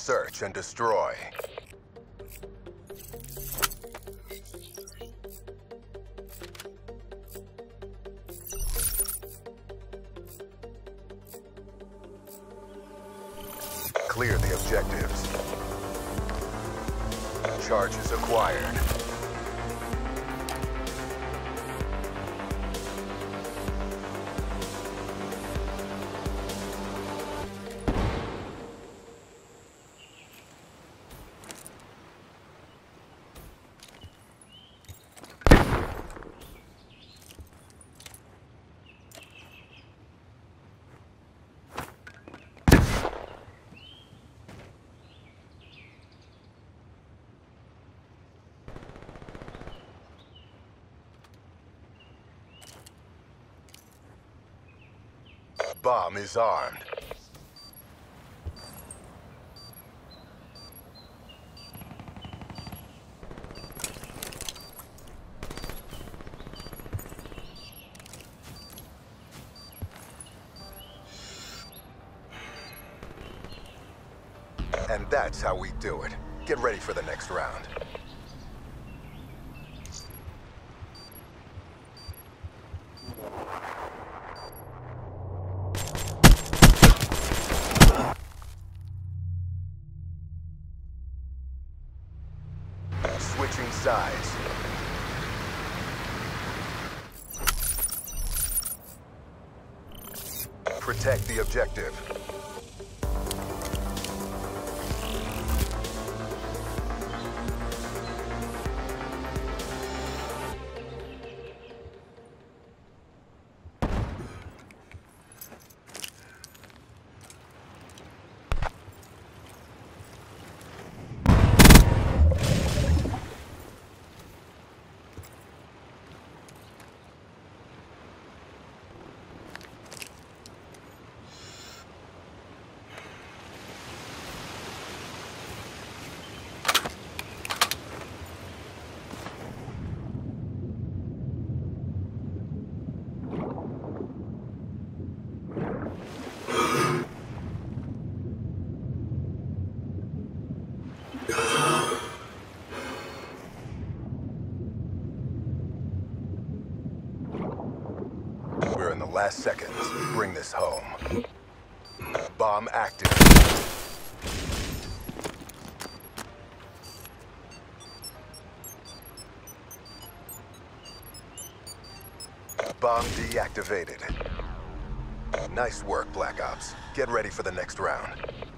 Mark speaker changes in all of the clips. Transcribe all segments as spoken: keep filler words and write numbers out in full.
Speaker 1: search and destroy. Clear the objectives. Charges acquired. Bomb is armed. And that's how we do it. Get ready for the next round. Switching sides. Protect the objective. We're in the last seconds. Bring this home. Bomb active. Bomb deactivated. Nice work, Black Ops. Get ready for the next round.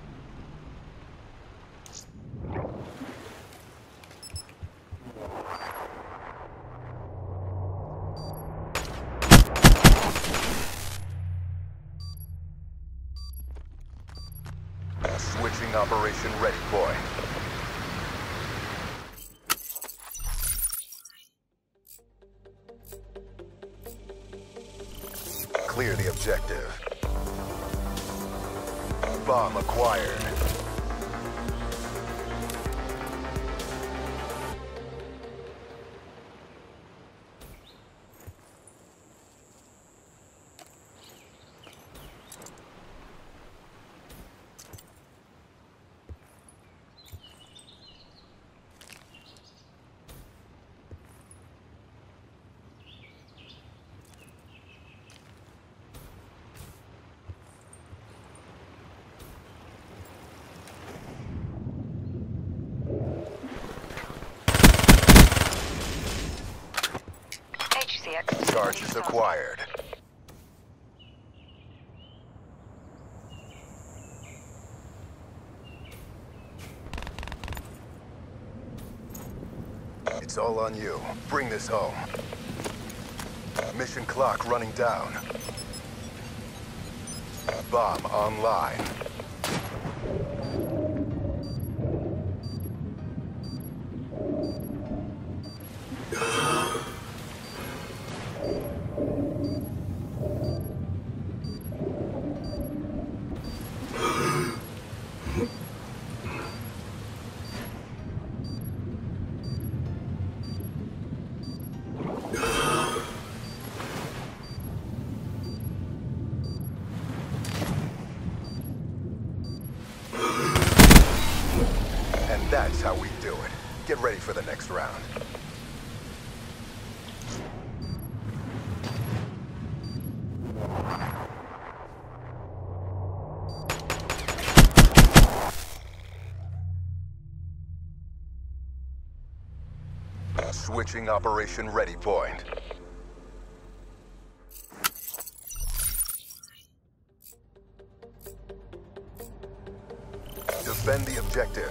Speaker 1: Switching operation ready, boy. Clear the objective. Bomb acquired. Charges acquired. It's all on you. Bring this home. Mission clock running down. Bomb online. round. Switching operation ready point. Defend the objective.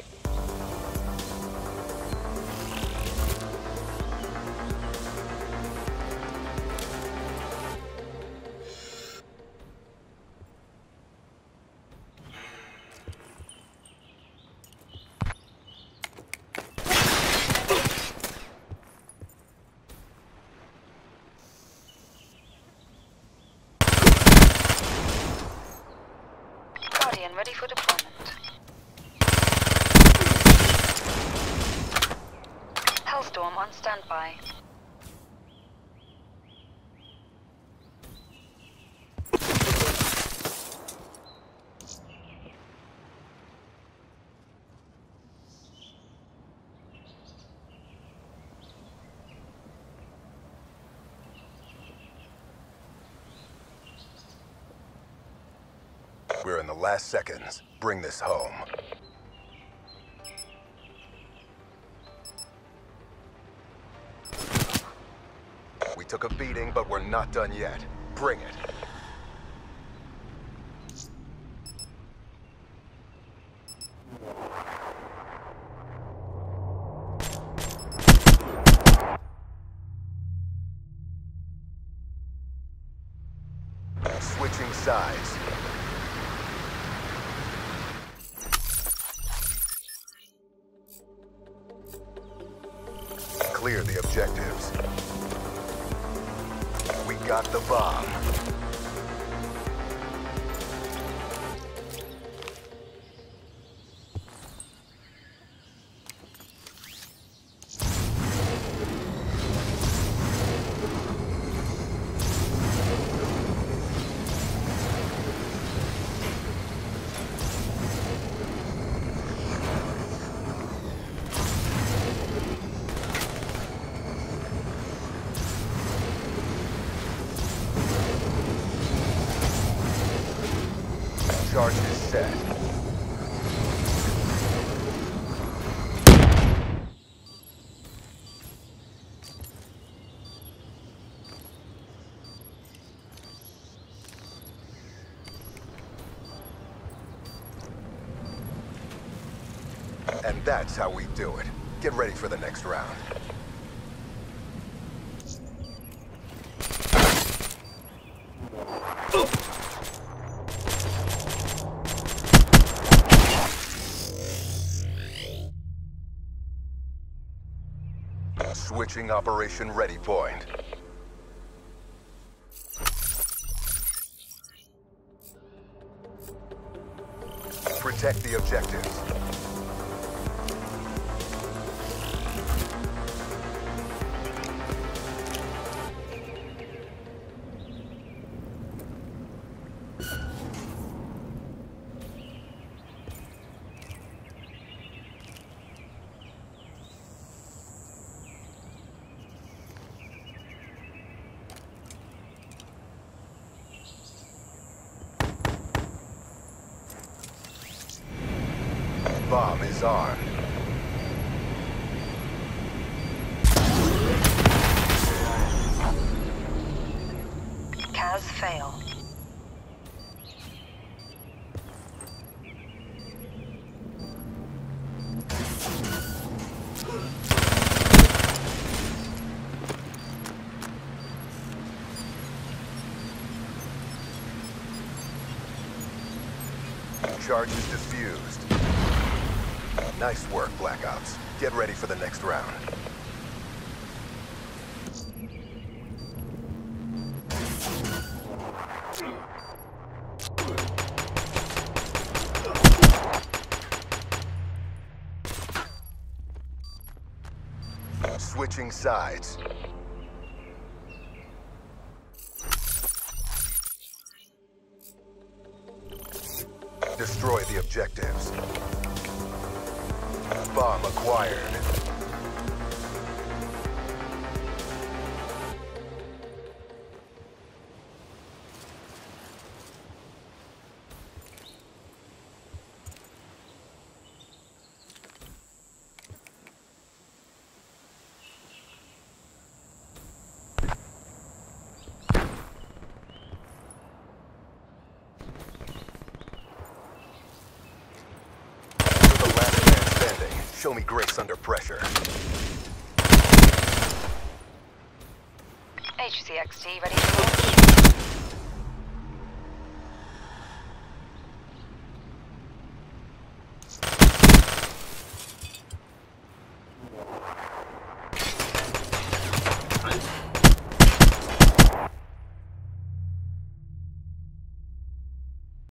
Speaker 2: Guardian ready for deployment. Hellstorm on standby.
Speaker 1: We're in the last seconds. Bring this home. We took a beating, but we're not done yet. Bring it. Switching sides. Clear the objectives. We got the bomb. Charge is set. And that's how we do it. Get ready for the next round. Switching operation ready point. Protect the objectives. Bomb is armed.
Speaker 2: C A S fail.
Speaker 1: Charge is defused. Nice work, Black Ops. Get ready for the next round. Switching sides. Destroy the objectives. Bomb acquired. Show me grace under pressure.
Speaker 2: H C X T ready for launch.